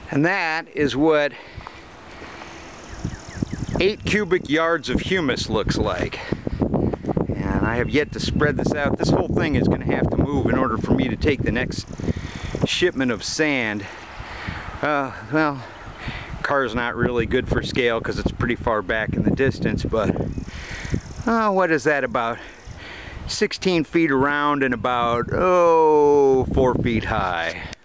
And that is what 8 cubic yards of humus looks like. And I have yet to spread this out. This whole thing is going to have to move in order for me to take the next shipment of sand. Well, car's not really good for scale because it's pretty far back in the distance, but what is that, about 16 feet around and about 4 feet high.